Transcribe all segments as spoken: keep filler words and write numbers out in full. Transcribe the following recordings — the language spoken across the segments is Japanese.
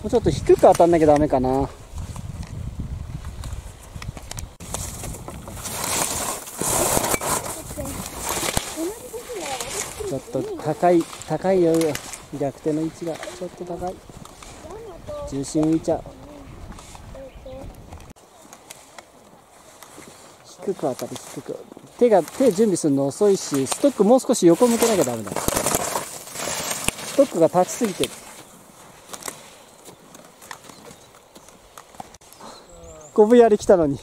うちょっと低く当たんなきゃダメかな。ちょっと高い高いよ。逆転の位置がちょっと高い。重心浮いちゃう。低く当たる。低く手が手準備するの遅いし、ストックもう少し横向けなきゃダメだ。ストックが立ちすぎてる。ゴブやり来たのに。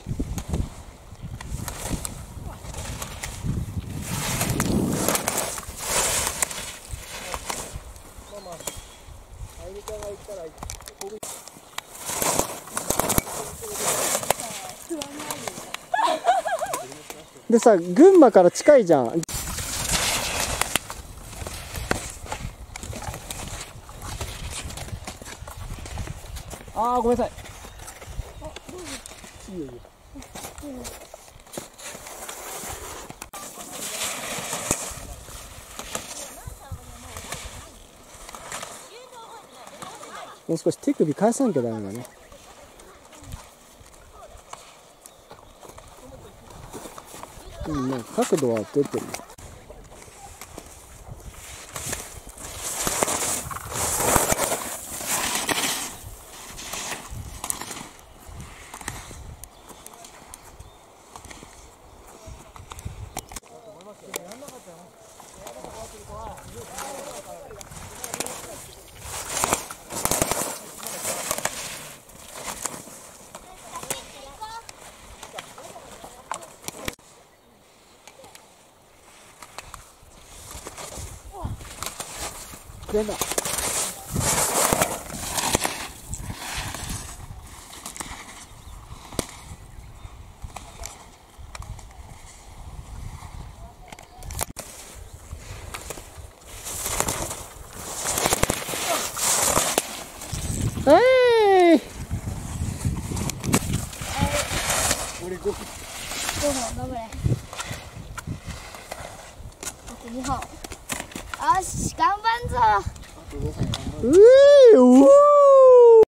でさ、群馬から近いじゃん。あー、ごめんなさい。いいよいいよ。もう少し手首返さなきゃダメだね。うんね、角度は出てる。出た。えい。俺ごほん。ごほん、頑張れ。あとにほん。よし、頑張んぞ。うー、うー。